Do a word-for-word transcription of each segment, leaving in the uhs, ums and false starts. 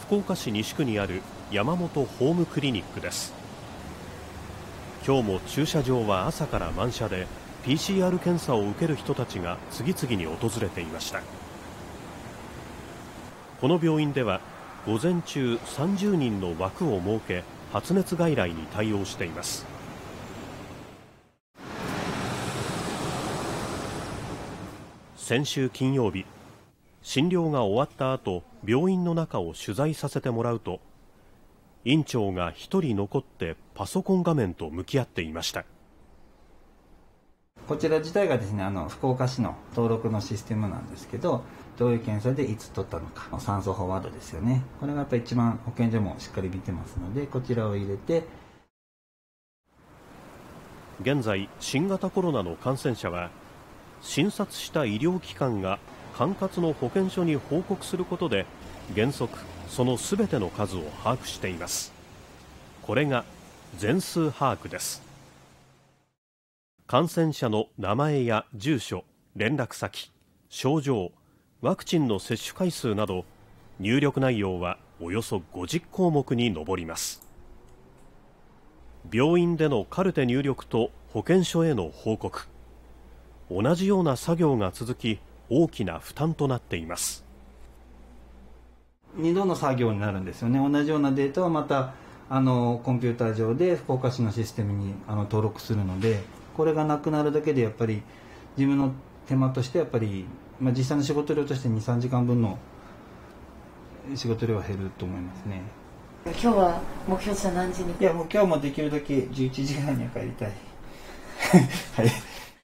福岡市西区にある山本ホームクリニックです。今日も駐車場は朝から満車で ピーシーアール 検査を受ける人たちが次々に訪れていました。この病院では午前中さんじゅうにんの枠を設け発熱外来に対応しています。先週金曜日、診療が終わった後、病院の中を取材させてもらうと、院長が一人残ってパソコン画面と向き合っていました。 こちら自体がですね、あの福岡市の登録のシステムなんですけど、どういう検査でいつ取ったのか、酸素飽和度ですよね。これがやっぱり一番保健所もしっかり見てますので、こちらを入れて。 現在、新型コロナの感染者は診察した医療機関が管轄の保健所に報告することで原則そのすべての数を把握しています。これが全数把握です。感染者の名前や住所、連絡先、症状、ワクチンの接種回数など入力内容はおよそごじゅっこうもくに上ります。病院でのカルテ入力と保健所への報告、同じような作業が続き大きな負担となっています。 にどの作業になるんですよね。同じようなデータをまたあのコンピューター上で福岡市のシステムにあの登録するので、これがなくなるだけでやっぱり自分の手間としてやっぱり、まあ、実際の仕事量としてにさんじかんぶんの仕事量は減ると思いますね。 今日は目標としては何時に？ いやもう今日もできるだけじゅういちじはんには帰りたいはい。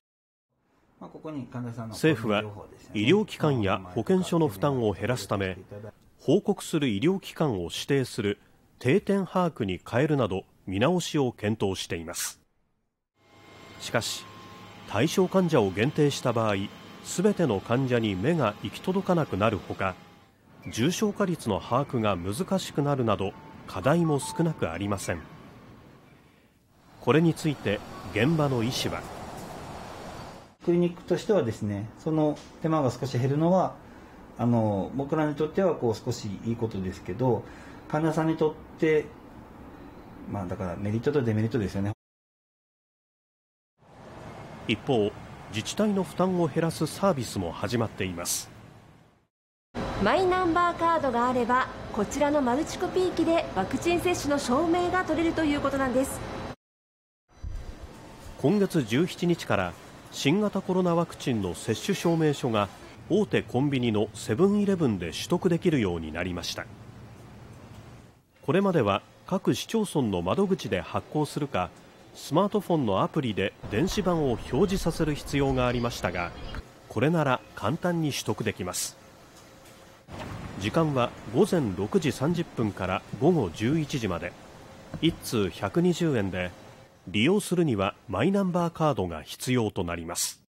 政府は医療機関や保健所の負担を減らすため、報告する医療機関を指定する定点把握に変えるなど見直しを検討しています。しかし対象患者を限定した場合、すべての患者に目が行き届かなくなるほか、重症化率の把握が難しくなるなど課題も少なくありません。これについて現場の医師は、 クリニックとしてはですね、その手間が少し減るのはあの僕らにとってはこう少しいいことですけど、患者さんにとってまあだからメリットとデメリットですよね。 一方、自治体の負担を減らすサービスも始まっています。 マイナンバーカードがあればこちらのマルチコピー機でワクチン接種の証明が取れるということなんです。 今月じゅうしちにちから新型コロナワクチンの接種証明書が大手コンビニのセブンイレブンで取得できるようになりました。これまでは各市町村の窓口で発行するか、スマートフォンのアプリで電子版を表示させる必要がありましたが、これなら簡単に取得できます。時間はごぜんろくじさんじゅっぷんからごごじゅういちじまで、いっつうひゃくにじゅうえんで、利用するにはマイナンバーカードが必要となります。